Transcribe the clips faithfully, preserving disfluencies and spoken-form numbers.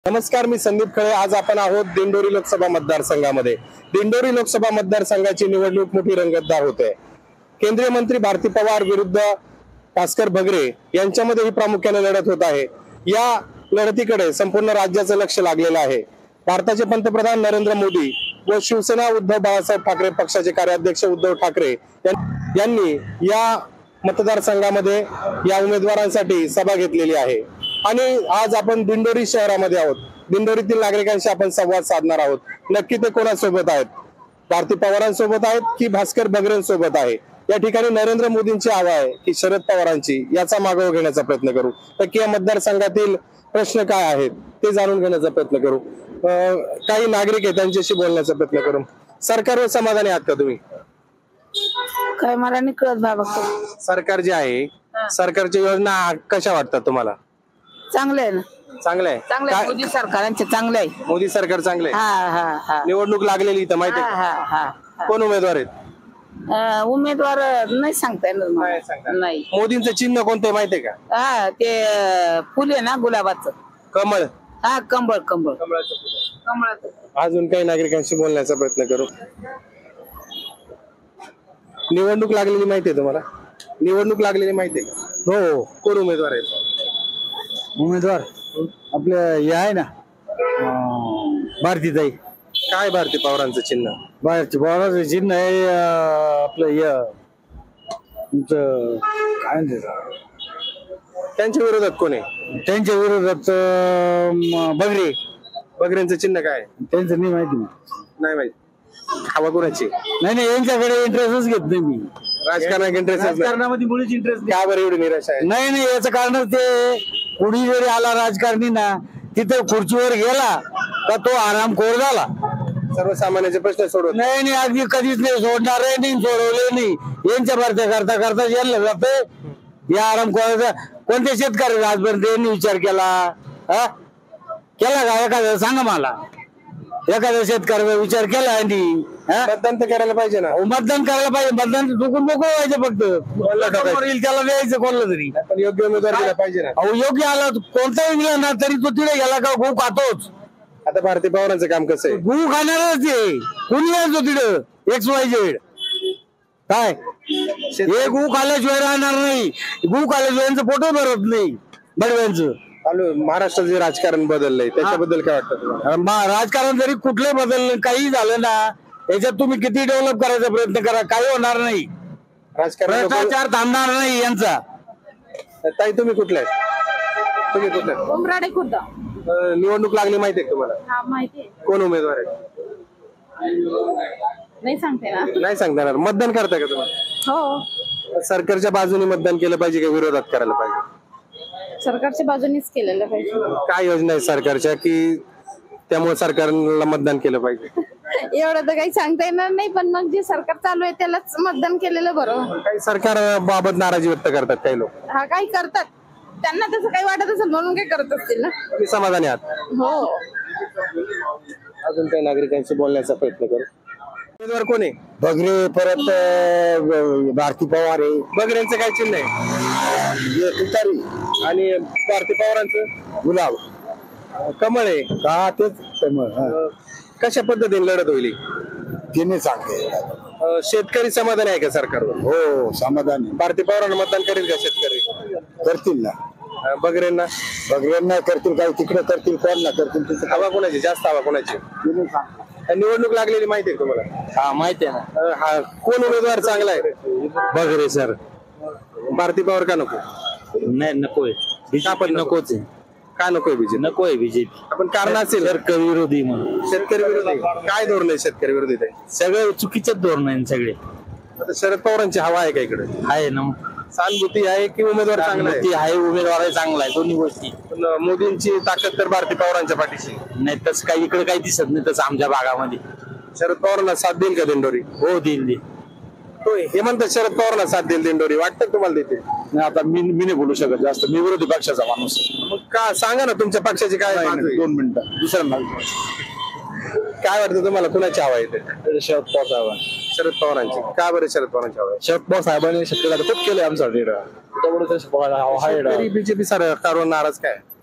नमस्कार, मी संदीप खळे। आज आपण आहोत दिंडोरी लोकसभा मतदारसंघामध्ये। दिंडोरी लोकसभा मतदारसंघाची निवडणूक मोठी रंगतदार होते। केंद्रीय मंत्री भारती पवार विरुद्ध भास्कर बगरे यांच्यामध्ये ही प्रामुख्याने लढत होत आहे। या लढतीकडे संपूर्ण राज्याचं लक्ष लागलेलं आहे। भारताचे पंतप्रधान नरेंद्र मोदी व शिवसेना उद्धव बाळासाहेब ठाकरे पक्षाचे कार्याध्यक्ष उद्धव ठाकरे यांनी या मतदारसंघामध्ये या उमेदवारांसाठी सभा घेतलेली आहे आणि आज आपण दिंडोरी शहरामध्ये आहोत। दिंडोरीतील नागरिकांशी आपण संवाद साधणार आहोत। नक्की ते कोणासोबत आहेत? भारती पवारांसोबत आहेत की भास्कर बगरेंसोबत आहे? या ठिकाणी नरेंद्र मोदींची हवा आहे की शरद पवारांची, याचा मागोवा घेण्याचा प्रयत्न करू। नक्की या मतदारसंघातील प्रश्न काय आहेत ते जाणून घेण्याचा प्रयत्न करू। काही नागरिक आहेत त्यांच्याशी बोलण्याचा प्रयत्न करू। सरकारवर समाधानी आहात का तुम्ही? काय मला नाही कळत बाबा। सरकार जे आहे, सरकारच्या योजना कशा वाटतात तुम्हाला? चांगलं आहे ना? चांगलं आहे। चांगलं आहे, मोदी सरकारांचे चांगलं आहे। मोदी सरकार चांगलं आहे। हा हा हा निवडणूक लागलेली तर माहिती आहे हा का? हा हा कोण उमेदवार आहेत? अं, उमेदवार नाही सांगता येणार मला. नाही सांगता. नाही। मोदींचं चिन्ह कोणतं आहे माहिती आहे का? हा ते अं, फुल आहे ना गुलाबाचं। कमळ। हा कंबळ कंबळ कमळाचं फुल। कमळाचं। अजून काही नागरिकांशी बोलण्याचा प्रयत्न करू। निवडणूक लागलेली माहिती आहे तुम्हाला? निवडणूक लागलेली माहिती आहे का? हो। कोण उमेदवार आहेत? उमेदवार आपलं हे आहे ना, भारतीताई। काय भारती पवारांचं चिन्ह? भारती पवारांचं चिन्ह आहे अं, आपलं हे तुमचं काय म्हणते, त्यांच्या विरोधात कोण आहे? त्यांच्या विरोधात अं, बगरे। बगरेंचं चिन्ह काय आहे? त्यांचं नाही माहिती। नाही माहिती। हवा कोणाची? नाही नाही, यांच्याकडे इंटरेस्टच घेत नाही मी। राजकारणात इंटरेस्ट राजकारणामध्ये मुळीच इंटरेस्ट का बरं एवढी निराश आहे? नाही नाही, याचं कारण ते कुणी जरी आला राजकारणी ना, तिथं खुर्चीवर गेला का तो आरामखोर झाला। सर्वसामान्यांचे प्रश्न सोडवत नाही नाही, अगदी कधीच नाही सोडणार नाही, सोडवले नाही। यांच्या भरत्या करता करता यांना जाते या आराम करायचा। कोणत्या शेतकरी आजपर्यंत यांनी विचार केला? हा केला का? एखादा सांगा मला, एखाद्या शेतकऱ्याचा विचार केला यांनी? मतदान तर करायला पाहिजे ना। मतदान करायला पाहिजे। मतदान चुकून मोकळं व्हायचं, फक्त येईल त्याला द्यायचं कोणाला तरी। पण योग्य उमेदवार दिला पाहिजे ना। अहो योग्य आला कोणताही गेला ना तरी तो तिथे गेला का गहू खातोच। आता भारती पवारांचं काम कसं आहे? गहू खाणारच आहे, कुणी यायचो तिथं एक्स वाय झेड। काय हे गहू खाल्ल्याशिवाय राहणार नाही, गहू खाल्ल्याशिवाय यांचं पोटच भरत नाही बडव्यांचं। चालू महाराष्ट्रात जे राजकारण बदललंय त्याच्याबद्दल काय वाटतं तुम्हाला? मा- राजकारण जरी कुठलं बदललं, काही झालं ना, याच्यात तुम्ही किती डेव्हलप करायचा प्रयत्न करा, काही होणार नाही। राजकारण भ्रष्टाचार थांबणार नाही यांचा। ताई तुम्ही कुठले आहेत? तुम्ही कुठले आहेत? उमराडे खुर्द। अं, निवडणूक लागली माहिती आहे का तुम्हाला? हा माहिती आहे। कोण उमेदवार आहे? नाही सांगते ना। नाही सांगता येणार। मतदान करताय का तुम्हाला? हो, सरकारच्या बाजूने मतदान केलं पाहिजे का विरोधात करायला पाहिजे? सरकारच्या बाजूनेच केलेलं पाहिजे। काय योजना आहे सरकारच्या की त्यामुळे सरकारला मतदान केलं पाहिजे? एवढं तर काही सांगता येणार नाही, पण मग जे सरकार चालू आहे त्यालाच मतदान केलेलं बरं। काही सरकार बाबत नाराजी व्यक्त करतात काही लोक। हा काही करतात, त्यांना तसं काही वाटत असेल म्हणून काही करत असतील ना। तुम्ही समाधानी आहात? हो। अजून काही नागरिकांशी बोलण्याचा प्रयत्न करू। उमेदवार कोण आहे? बगरे, परत अं, भारती पवार आहे। बगरेंचं काय चिन्ह आहे? तुतारी आणि भारती पवारांचं गुलाब। कमळ आहे का तेच कमळ, हा. अं, कशा पद्धतीने लढत होईल? तिने सांगते। अं, शेतकरी समाधानी आहे का सरकारवर? हो समाधान आहे। भारती पवारांना मतदान करेल का शेतकरी? करतील ना, अं, बगरेंना? बगऱ्यांना करतील, काही तिकडे करतील, कोण ना करतील, तसं हवा कोणाची? जास्त हवा कोणाची? तिने सांगते। निवडणूक लागलेली माहिती आहे तुम्हाला? हा माहिती आहे ना। अं, हा कोण उमेदवार चांगला आहे? बगरे सर। भारती पवार का नको? नाही नकोय, बीजेपी नकोच आहे। का नकोय बीजेपी? नकोय बीजेपी। आपण कारण असेल शेतकरी विरोधी म्हणून। शेतकरी विरोधी काय धोरण आहे? शेतकरी विरोधी ते सगळे चुकीचेच धोरण आहे सगळे। आता शरद पवारांची हवा आहे का इकडे? आहे ना, सहानुभूती आहे की उमेदवार चांगला आहे? ती आहे, उमेदवार चांगला आहे, दोन्ही गोष्टी। पण मोदींची ताकद तर भारती पवारांच्या पाठीशी। नाही तसं काही इकडे काही दिसत नाही तसं आमच्या भागामध्ये। शरद पवारांना साथ देईल का दिंडोरी? हो देईल देईल। तो हे म्हणतात शरद पवारांना साथ देईल दिंडोरी, वाटतं तुम्हाला देते? नाही आता मी मी नाही बोलू शकत जास्त, मी विरोधी पक्षाचा माणूस आहे। मग का सांगा ना तुमच्या पक्षाची काय बाजू आहे? दोन मिनिटं दुसऱ्यांना। काय वाटतं तुम्हाला कुणाची हवा येते? शरद पवार साहेबांनी। शरद पवारांची का बरं? शरद पवारांची हवा आहे? शरद पवार साहेबांनी शेतकऱ्याला खूप केलंय आमच्यासाठी, त्यामुळे बीजेपी सरकारवर नाराज काय?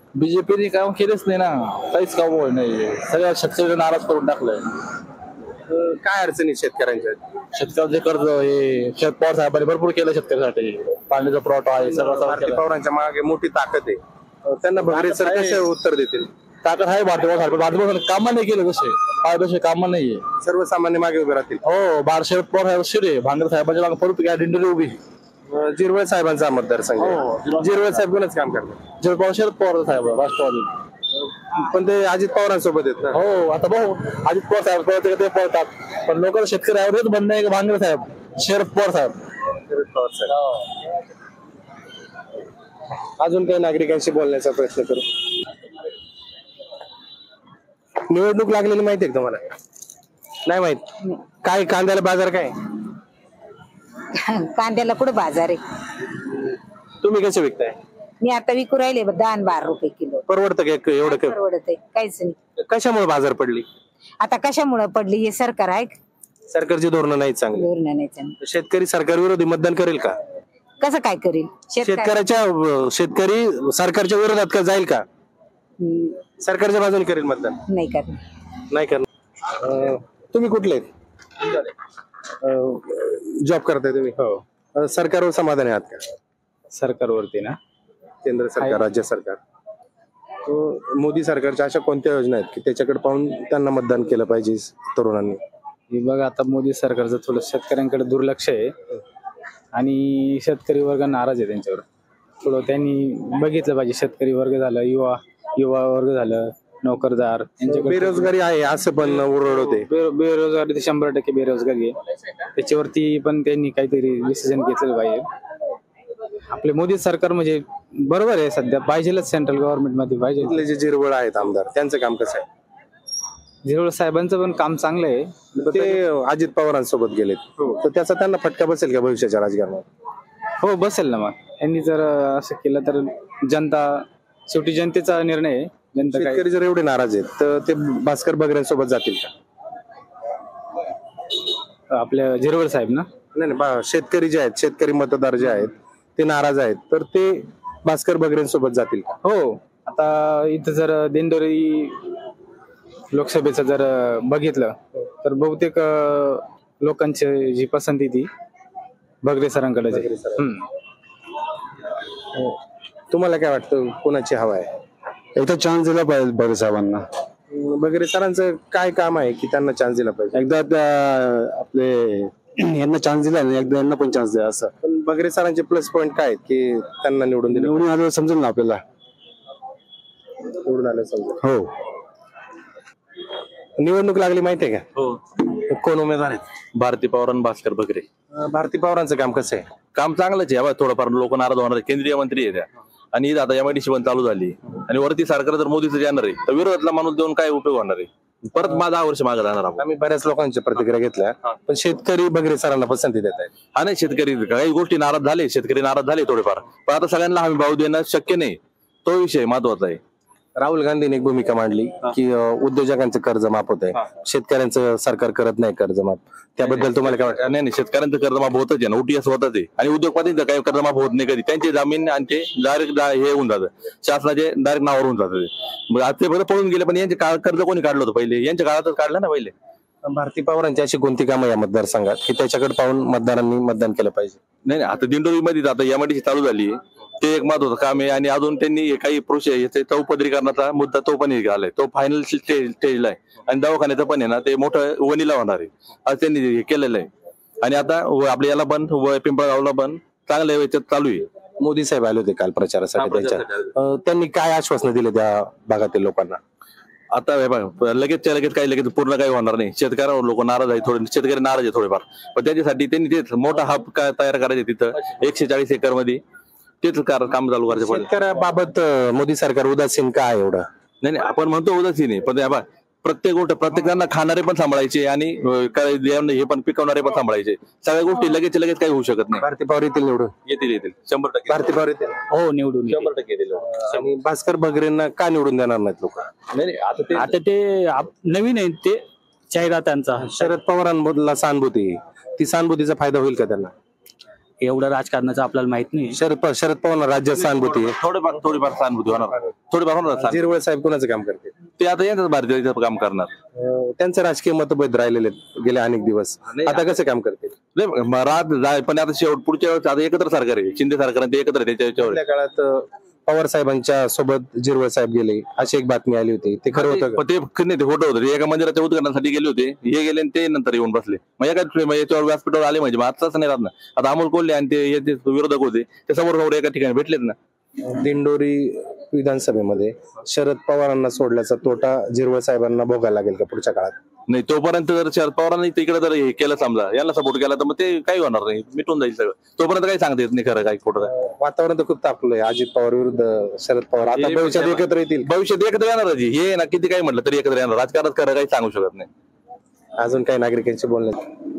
बीजेपीने काम केलेच नाही ना, काहीच काम होय नाही, सगळ्या शेतकऱ्यांना नाराज करून टाकलंय. अं, काय अडचणी शेतकऱ्यांच्या आहेत? शेतकऱ्यांचे कर्ज हे शरद पवार साहेबांनी भरपूर केलं शेतकऱ्यासाठी. पाण्याचा पुरवठा आहे सगळं भारती पवारांच्या मागे मोठी ताकद आहे. अं, त्यांना भगरे सर कसे उत्तर देतील? ताकद आहे भारतीय पवार साहेब. भारतीय पवार कामं नाही केलं कसे पाहिजे कामं नाहीये. सर्वसामान्य मागे उभे राहतील. हो बार शरद पवार साहेब शिरे भांगर साहेबांच्या मागे परत काय दिंडोरी उभी. अं, जिरवळ साहेबांचा मतदारसंघ आहे. हो. जिरवळ साहेब कोणच काम करतात? शरद पवार शरद पवार साहेब राष्ट्रवादी. पण ते अजित पवारांसोबत आहेत ना. हो आता भाऊ अजित पवार साहेब पळते ते पळतात, पण लोकांना शेतकरी आवडत म्हणणं आहे की भांगर साहेब शरद पवार साहेब. शरद पवार साहेब. अजून काही नागरिकांशी बोलण्याचा प्रयत्न करू. निवडणूक लागलेली माहिती आहे का तुम्हाला? नाही माहित. काय कांद्याला बाजार काय? कांद्याला कुठं बाजार आहे? तुम्ही कसे विकताय? मी आता विकू राहिले दहा आणि बारा रुपये किलो. परवडतं का एक- एवढं काय? परवडत आहे काहीच नाही. कशामुळे बाजार पडली? आता कशामुळे पडली हे सरकार आहे का? सरकारची धोरणं नाही चांगली. धोरणं नाही चांगली. शेतकरी सरकार विरोधी मतदान करेल का? कसं काय करेल शेतकरी? शेतकऱ्याच्या शेतकरी सरकारच्या विरोधात का जाईल का? हम्म, सरकारच्या बाजूने करेल मतदान? नाही करणार. नाही करणार. अं, तुम्ही कुठले आहेत? जॉब करताय तुम्ही? हो. अं, सरकारवर समाधानी आहात का? सरकारवरती ना केंद्र सरकार, राज्य सरकार, तो मोदी सरकारच्या अशा कोणत्या योजना आहेत की त्याच्याकडे पाहून त्यांना मतदान केलं पाहिजे तरुणांनी? हे बघा आता मोदी सरकारचं थोडं शेतकऱ्यांकडे दुर्लक्ष आहे आणि शेतकरी वर्ग नाराज आहे त्यांच्यावर. थोडं त्यांनी बघितलं पाहिजे. शेतकरी वर्ग झालं, युवा युवा वर्ग झालं, नोकरदार यांच्याकडे बेरोजगारी आहे असं पण ओरड होते. बे- बेरोजगारी तर शंभर टक्के बेरोजगारी आहे. त्याच्यावरती पण त्यांनी काहीतरी डिसिजन घेतलेलं पाहिजे. आपले मोदी सरकार म्हणजे बरोबर आहे सध्या, पाहिजेलच सेंट्रल गव्हर्नमेंट मध्ये पाहिजे. इथले जे जिरवळ आहेत आमदार त्यांचं काम कसं आहे? झिरोळ साहेबांचं पण काम चांगलं आहे. ते अजित पवारांसोबत गेलेत, तर त्याचा त्यांना फटका बसेल का भविष्याच्या राजकारणात? हो बसेल ना. मग यांनी जर असं केलं तर जनता, शेवटी जनतेचा निर्णय आहे. जनता काय शेतकरी जर एवढे नाराज आहेत तर ते भास्कर बगरेंसोबत जातील का? आपल्या झिरवळ साहेब ना, नाही नाही, बा- शेतकरी जे आहेत, शेतकरी मतदार जे आहेत ते नाराज आहेत, तर ते भास्कर बगरेंसोबत जातील का? हो. आता इथं जर दिंडोरी लोकसभेचं जर बघितलं तर बहुतेक अं, लोकांची जी पसंती ती बगरे सरांकडे आहे. हम्म. तुम्हाला काय वाटतं कोणाची हवा आहे? एकदा चान्स दिला पाहिजे बगरे साहेबांना. बगरे सरांचं काय काम आहे की त्यांना चान्स दिला पाहिजे? एकदा त्या आपले यांना चान्स दिला आणि एकदा यांना पण चान्स द्या असं. पण बगरे सरांचे प्लस पॉइंट काय आहेत की त्यांना निवडून दिलं? निवडून आलं समजेल ना आपल्याला. निवडून आलं समजा. हो. निवडणूक लागली माहितीये का? हो. कोण उमेदवार आहेत? भारती पवार आणि भास्कर बगरे. अं, भारती पवारांचं काम कसं आहे? काम चांगलंच आहे. थोडंफार लोक नाराज होणार आहे. केंद्रीय मंत्री आहे त्या, आणि आता एमआयडीसी पण चालू झाली, आणि वरती सरकार जर मोदीचं येणार आहे तर विरोधातला माणूस देऊन काय उपयोग होणार आहे? परत माझा दहा वर्ष मागे राहणार आपण. आम्ही बऱ्याच लोकांच्या प्रतिक्रिया घेतल्या, पण शेतकरी बगरे सरांना पसंती देत आहेत. हा नाही, शेतकरी काही गोष्टी नाराज झाले, शेतकरी नाराज झाले थोडेफार, पण आता सगळ्यांना हमी भाव देणं शक्य नाही. तो विषय महत्वाचा आहे. राहुल गांधीने एक भूमिका मांडली की अं, उद्योजकांचं कर्ज माफ होत आहे, शेतकऱ्यांचं सरकार करत नाही कर्ज माफ. त्याबद्दल तुम्हाला काय वाटतं? नाही नाही, शेतकऱ्यांचं कर्जमाफ होतच आहे ना, ओटीएस होतच आहे, आणि उद्योगपतींचं काही कर्जमाफ होत नाही कधी. त्यांची जमीन आणि ते डायरेक्ट हे होऊन जातं, शासनाचे डायरेक्ट नावावर होऊन जातं. मग आता ते बरं पळून गेले, पण यांचे काळ- कर्ज कोणी काढलं होतं पहिले? यांच्या काळातच काढलं ना पहिले. भारती पवारांची अशी कोणती कामं या मतदारसंघात की त्याच्याकडे पाहून मतदारांनी मतदान केलं पाहिजे? नाही नाही, आता दिंडोरी मध्ये आता एमआयडीसी चालू झाली, ते एक महत्वाचं काम आहे. आणि अजून त्यांनी काही प्रोसेस चौपदरीकरणाचा मुद्दा तो पण झालाय, तो फायनल स्टेज स्टेजला आहे. आणि दवाखान्याचं पण आहे ना, ते मोठं वणीला होणार आहे, आज त्यांनी हे केलेलं आहे. आणि आता व आपल्या याला पण व पिंपळगावला पण चांगल्या याच्यात चालू आहे. मोदी साहेब आले होते काल प्रचारासाठी. त्यांच्या अं, त्यांनी काय आश्वासनं दिले त्या भागातील लोकांना? आता हे बघा, लगेचच्या लगेच काही लगेच पूर्ण काही होणार नाही. शेतकऱ्यावर लोक नाराज आहे, थोडे शेतकरी नाराज आहे थोडेफार, पण त्याच्यासाठी त्यांनी तेच मोठा हब काय तयार करायचे तिथं एकशे चाळीस एकर मध्ये, तेच कार- काम चालू करायचं. शेतकऱ्याबाबत अं, मोदी सरकार उदासीन का आहे एवढं? नाही नाही, आपण म्हणतो उदासीन आहे, पण हे बघा, प्रत्येक गोष्ट प्रत्येकांना खाणारे पण सांभाळायचे आणि अं, काय हे पण पिकवणारे पण सांभाळायचे. सगळ्या गोष्टी लगेच लगेच काही होऊ शकत नाही. भारती पवार येतील निवडून? येतील येतील शंभर टक्के. भारती पवार येतील हो निवडून येईल. शंभर टक्के येतील. आणि भास्कर बगरेंना का निवडून देणार नाहीत लोक? नाही नाही, आता ते आता ते आप- नवीन आहे ते जाहिरातांचा. शरद पवारांमधला सहानुभूती, ती सहानुभूतीचा फायदा होईल का त्यांना? एवढं राजकारणाचं आपल्याला माहित नाही. शरद पवार शरद पवार राज्यात सहानुभूती आहे. थोडेफार थोडीफार सहानुभूती होणार थोडीफार होणार सहानुभूती. झिरवळ साहेब कोणाचं काम करते? ते आता यांच्याच भारतीय काम करणार. अं, त्यांचं राजकीय मतभेद राहिलेले आहेत गेले अनेक दिवस. आता कसं काम करते? नाही म- रात जाय पण आता शेवट पुढच्या वेळेस आता एकत्र सरकार आहे. शिंदे सरकार आणि ते एकत्र आहे त्याच्या याच्यावर. आपल्या काळात अं, पवार साहेबांच्या सोबत झिरवळ साहेब गेले अशी एक बातमी आली होती, ते खरं होतं का? पण ते खरं नाही, ते खोटं होतं. ते एका मंदिराच्या उद्घाटनासाठी गेले होते, हे गेले आणि ते नंतर येऊन बसले. मग एका मग याच्यावर व्यासपीठावर आले म्हणजे मग आताच नाही राहत ना. आता अमोल कोल्हे आणि ते हे जे विरोधक होते ते समोर समोर एका ठिकाणी भेटलेत ना. दिंडोरी विधानसभेमध्ये शरद पवारांना सोडल्याचा तोटा झिरवळ साहेबांना भोगायला लागेल का पुढच्या काळात? नाही तोपर्यंत जर शरद पवारांनी तिकडे जर हे केलं समजा यांना सपोर्ट केला तर मग ते काही होणार नाही, मिटून जाईल सगळं. तोपर्यंत काही सांगता येत नाही खरं काय खोटं काय. वातावरण तर खूप तापलंय अजित पवार विरुद्ध शरद पवार. आता हे भविष्यात विचारा. एकत्र येतील. भविष्यात एकत्र येणार हे ना, किती काही म्हटलं तरी एकत्र येणार. राजकारणात खरं काही सांगू शकत नाही. अजून काही नागरिकांशी बोलणे.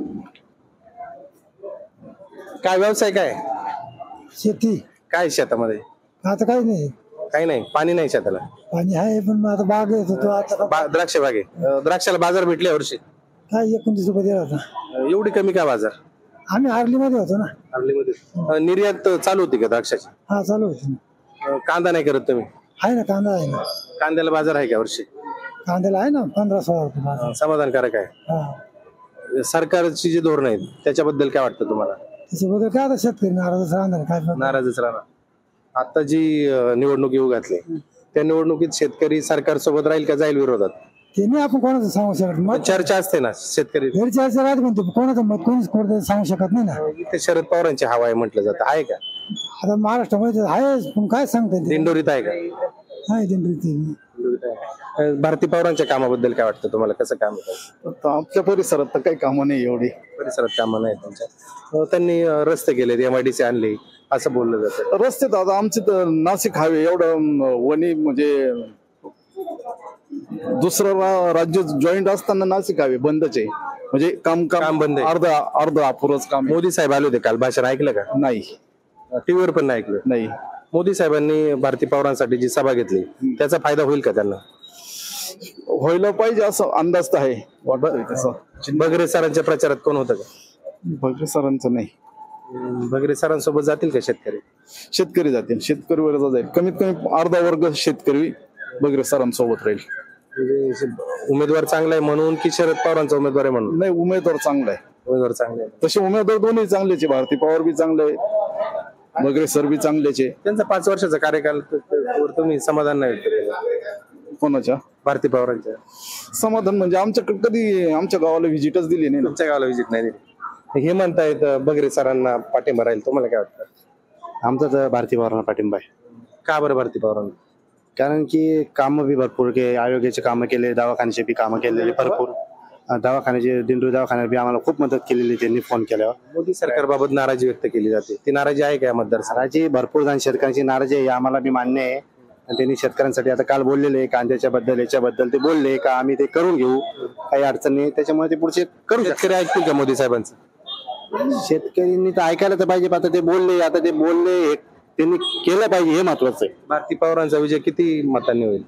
काय व्यवसाय काय शेती काय शेतामध्ये? आता काही नाही, काही नाही, पाणी नाही शेताला. पाणी आहे पण मग आता बाग येत होतो आता बा- द्राक्ष बागे अं, द्राक्षाला बाजार भेटले यावर्षी? काय एकोणतीस रुपये दिला होता. अं, एवढी कमी का बाजार? आम्ही हार्लीमध्ये होतो ना. हार्लीमध्ये अं, निर्यात चालू होती का द्राक्षाची? हा चालू होती ना. अं, कांदा नाही करत तुम्ही? आहे ना, कांदा आहे ना. कांद्याला बाजार आहे का वर्षी? कांद्याला आहे ना पंधरा सोळा रुपये बाजार. समाधानकारक आहे. हा, सरकारची जी धोरण आहेत त्याच्याबद्दल काय वाटतं तुम्हाला? त्याच्याबद्दल काय आता शेतकरी नाराजच राहणार काय फरक? नाराजच राहणार. आता जी अं, निवडणूक येऊ घातली त्या निवडणुकीत शेतकरी सरकार सोबत राहील का जाईल विरोधात? ते नाही आपण कोणाचं सांगू शकत. मग चर्चा असते ना शेतकरी. घरी चर्चा राहते म्हणते कोणाचं मत कोणीच कोणतं सांगू शकत नाही ना. इथे शरद पवारांची हवा आहे म्हटलं जातं, आहे का? आता महाराष्ट्रामध्ये आहे पण काय सांगता येते. दिंडोरीत आहे का? आहे दिंडोरी ते. अं, भारती पवारांच्या कामाबद्दल काय वाटतं तुम्हाला? कसं काम होतं? आमच्या परिसरात तर काही कामं नाही एवढी. परिसरात कामं नाही त्यांच्या. अं, त्यांनी अं, रस्ते केले, एमआयडीसी आणले असं बोललं जातं. रस्ते दादा आमचे तर नाशिक हायवे एवढं अं, वणी म्हणजे दुसरं रा- राज्य जॉईंट असताना नाशिक हायवे बंदच आहे. म्हणजे काम काम बंद आहे. अर्ध अर्ध अपुरच काम आहे. मोदी साहेब आले होते काल, भाषण ऐकलं का? नाही टीव्हीवर पण नाही ऐकलं. नाही मोदी साहेबांनी भारती पवारांसाठी जी सभा घेतली त्याचा फायदा होईल का त्यांना? व्हायला पाहिजे असं अंदाज तर आहे. वाटतोय तसं. बगरे सरांच्या प्रचारात कोण होतं का? भगरे सरांचं नाही. अं, बगरे सरांसोबत जातील का शेतकरी? शेतकरी जातील, शेतकरी वर्ग जाईल. कमीत कमी अर्धा वर्ग शेतकरी भगरे सरांसोबत राहील. म्हणजे उमेदवार चांगला आहे म्हणून की शरद पवारांचा उमेदवार आहे म्हणून? नाही उमेदवार चांगला आहे. उमेदवार चांगले आहे. तसे उमेदवार दोन्ही चांगलेच आहे. भारती पवार बी चांगले आहे, भगरे सर बी चांगलेच आहे. त्यांचा पाच वर्षाचा कार्यकाल त- त- वर तुम्ही समाधान नाही व्यक्त केलं कोणाच्या भारती पवारांच्या? समाधान म्हणजे आमच्याकडे कधी आमच्या गावाला व्हिजिटच दिली नाही ना. तुमच्या गावाला व्हिजिट नाही दिली. हे म्हणतायत अं, बगरे सरांना पाठिंबा राहील, तुम्हाला काय वाटतं? आमचा तर भारती पवारांना पाठिंबा आहे. का बरं भारती पवारांना? कारण की कामं बी भरपूर के आरोग्याचे कामं केले, दवाखान्याचे बी कामं केलेले भरपूर. अं, दवाखान्याचे दिंडोरी दवाखान्यात बी आम्हाला खूप मदत केलेली त्यांनी फोन केल्यावर. मोदी सरकारबाबत नाराजी व्यक्त केली जाते, ती नाराजी आहे का या मतदारसंघात? नाराजी भरपूर जण शेतकऱ्यांची नाराजी आहे, आम्हाला बी मान्य आहे. आणि त्यांनी शेतकऱ्यांसाठी आता काल बोललेले कांद्याच्या बद्दल याच्याबद्दल ते बोलले का आम्ही ते करून घेऊ, काही अडचण नाही. त्याच्यामुळे ते पुढचे करू शकतात. शेतकरी ऐकतील का मोदी साहेबांचं? शेतकऱ्यांनी तर ऐकायला तर पाहिजे. आता ते बोलले, आता ते बोलले हे त्यांनी केलं पाहिजे, हे महत्वाचं आहे. भारती पवारांचा विजय किती मतांनी होईल?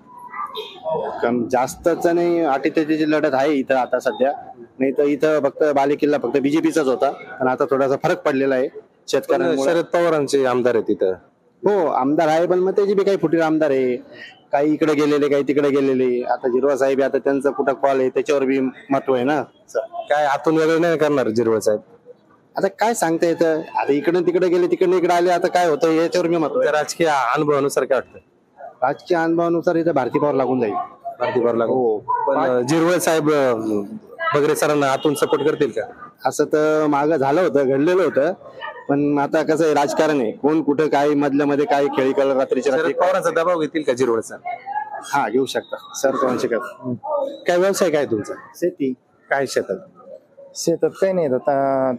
कम जास्तच नाही, अटीतटीची लढत आहे इथं आता सध्या. नाही तर इथं फक्त बालेकिल्ला फक्त बीजेपीचाच होता, पण आता थोडासा फरक पडलेला आहे पण शेतकऱ्यांमुळे. शरद पवारांचे आमदार आहेत तिथं. हो आमदार आहे, पण मग त्याची बी काही फुटीर आमदार आहे. काही इकडे गेलेले, काही तिकडे गेलेले. आता जिरवा साहेब आहे, आता त्यांचा कुठं कॉल आहे त्याच्यावर बी महत्व आहे ना. काय आतून वेगळं नाही करणार जिरवळ साहेब? आता काय सांगता येतं, आता इकडे तिकडे गेले, तिकडे इकडे आले, आता काय होतं याच्यावर मी महत्व आहे. त्या राजकीय अनुभवानुसार काय वाटतं? राजकीय अनुभवानुसार इथं भारती पवार लागून जाईल. भारती पवारला हो, पण जिरवळ साहेब अं, बगरे सरांना आतून सपोर्ट करतील का? असं तर मागं झालं होतं, घडलेलं होतं. पण आता कसं आहे, राजकारण आहे, कोण कुठं काय मधल्या मध्ये काय खेळी कल रात्रीच्या शरद रात्री. पवारांचा दबाव घेतील का जिरवळ सर? हा घेऊ शकता सर. कोणाचे काय काय व्यवसाय काय तुमचा? शेती. काय शेतात? शेतात काही नाही आता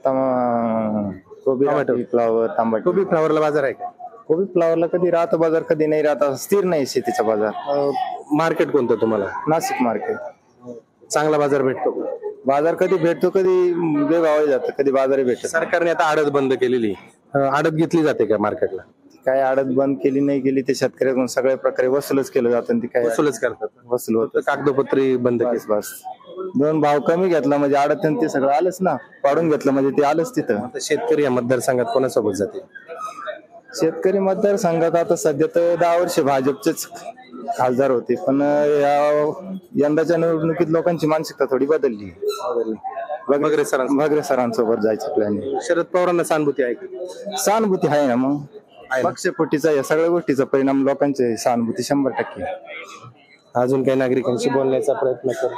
कोबी टोमॅटो. फ्लावर तांबट. कोबी फ्लावरला बाजार आहे का? कोबी फ्लावरला कधी राहतो बाजार कधी नाही राहत, स्थिर नाही शेतीचा बाजार. मार्केट कोणतं तुम्हाला? नाशिक मार्केट. चांगला बाजार भेटतो का? बाजार कधी भेटतो कधी बेभाव जातं, कधी बाजारही भेटत. सरकारने आता आडत बंद केलेली, अं, आडत घेतली जाते का मार्केटला? काय आडत बंद केली नाही गेली ते शेतकऱ्याकडून सगळ्या प्रकारे वसूलच केलं जातं. ती काय वसूलच करतात, वसूल होत कागदोपत्री बंद केली. बस दोन भाव कमी घेतला म्हणजे अडचण ते सगळं आलंच ना, वाढून घेतलं म्हणजे ते आलंच तिथं. आता शेतकरी या मतदारसंघात कोणासोबत जाते? शेतकरी मतदारसंघात आता सध्या तर दहा वर्ष भाजपचेच खासदार होते, पण या यंदाच्या निवडणुकीत लोकांची मानसिकता थोडी बदलली. बगरे सरांसोबत. भगरे सरांसोबत जायचं प्लॅन. शरद पवारांना सहानुभूती आहे का? सहानुभूती आहे ना, मग पक्षपोटीचा या सगळ्या गोष्टीचा परिणाम लोकांची सहानुभूती शंभर टक्के. अजून काही नागरिकांशी बोलण्याचा प्रयत्न करू.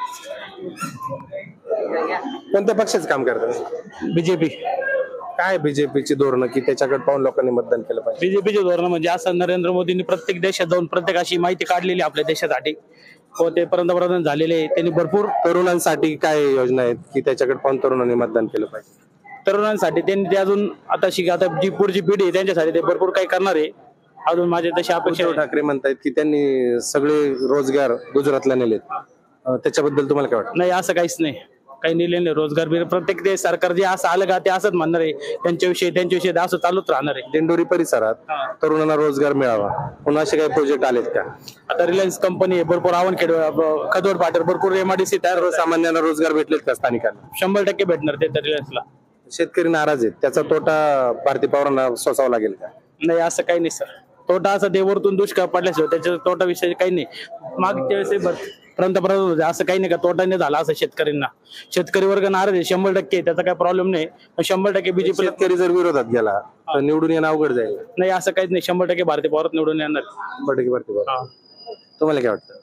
कोणत्या पक्षाचं काम करतात? बीजेपी. काय बीजेपीची धोरणं की त्याच्याकडे पाहून लोकांनी मतदान केलं पाहिजे? बीजेपीचे धोरण म्हणजे असं नरेंद्र मोदींनी प्रत्येक देशात जाऊन प्रत्येकाची माहिती काढलेली आपल्या देशासाठी व ते पंतप्रधान झालेले. त्यांनी भरपूर तरुणांसाठी काय योजना आहेत की त्याच्याकडे पाहून तरुणांनी मतदान केलं पाहिजे? तरुणांसाठी त्यांनी ते अजून आता शिक आता जी पुढची पिढी आहे त्यांच्यासाठी ते भरपूर काही करणार आहे. अजून माझे तशी अपेक्षा उद्धव ठाकरे म्हणतायत की त्यांनी सगळे रोजगार गुजरातला नेलेत, अं, त्याच्याबद्दल तुम्हाला काय वाटतं? नाही, असं काहीच नाही. काही नेले नाही रोजगार बिर प्रत्येक ते सरकार जे असं आलं का ते असंच म्हणणार आहे. त्यांच्याविषयी त्यांच्याविषयी असं चालूच राहणार आहे. दिंडोरी परिसरात तरुणांना रोजगार मिळावा पुन्हा असे काही प्रोजेक्ट आलेत का? आता रिलायन्स कंपनी आहे, भरपूर आवनखेड खदोड पाटर भरपूर एमआयडीसी तयार. सामान्यांना रोजगार भेटलेत का स्थानिकांना? शंभर टक्के भेटणार ते रिलायन्सला. शेतकरी नाराज आहेत, त्याचा तोटा भारती पवारांना सोसावा लागेल का? नाही, असं काही नाही सर. तोटा असं ते वरतून दुष्काळ पडल्याशिवाय त्याच्या तोटा विषय काही नाही. मागच्या वेळेस पंतप्रधान होते, असं काही नाही का तोटा नाही झाला असं शेतकऱ्यांना. शेतकरी वर्ग नाराज आहे शंभर टक्के, त्याचा काही प्रॉब्लेम नाही. शंभर टक्के बीजेपी. शेतकरी जर विरोधात गेला तर निवडून येणं अवघड जाईल. नाही, असं काहीच नाही. शंभर टक्के भारतीय पवार निवडून येणार. शंभर टक्के भारती पवार. तुम्हाला काय वाटतं?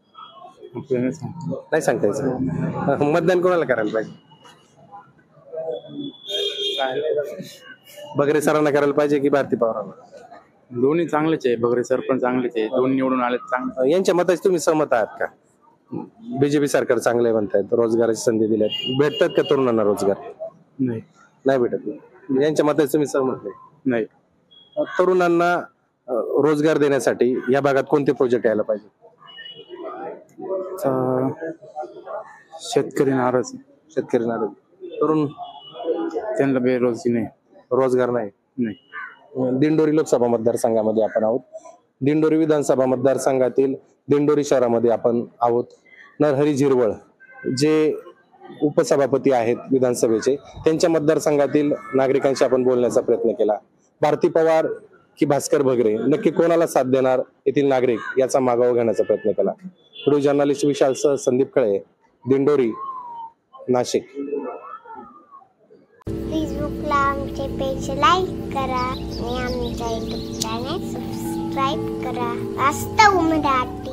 नाही सांगता यायचं. मतदान कोणाला करायला पाहिजे? बगरे सरांना करायला पाहिजे की भारती पवारांना? दोन्ही चांगलेच आहे. बगरे सर पण चांगलेच आहे. दोन्ही निवडून आले चांगले. यांच्या मताशी तुम्ही सहमत आहात का? बीजेपी सरकार चांगले म्हणतायत, रोजगाराची संधी दिल्यात, भेटतात का तरुणांना रोजगार? नाही, नाही भेटत. यांच्या मताशी तुम्ही सहमत नाही? नाही. तरुणांना रोजगार देण्यासाठी या भागात कोणते प्रोजेक्ट यायला पाहिजे? शेतकरी नाराज. शेतकरी नाराज. तरुण त्यांना बेरोजगारी नाही, रोजगार नाही. नाही. दिंडोरी लोकसभा मतदारसंघामध्ये आपण आहोत. दिंडोरी विधानसभा मतदारसंघातील दिंडोरी शहरामध्ये आपण आहोत. नरहरी झिरवळ जे उपसभापती आहेत विधानसभेचे, त्यांच्या मतदारसंघातील नागरिकांशी आपण बोलण्याचा प्रयत्न केला. भारती पवार की भास्कर भगरे नक्की कोणाला साथ देणार येथील नागरिक याचा मागोवा घेण्याचा प्रयत्न केला. व्हिडिओ जर्नलिस्ट विशाल सह संदीप कळे, दिंडोरी, नाशिक. फेसबुकला आमचे पेज लाईक करा आणि आमच्या युट्यूब चॅनल सबस्क्राईब करा. वास्तव मराठी.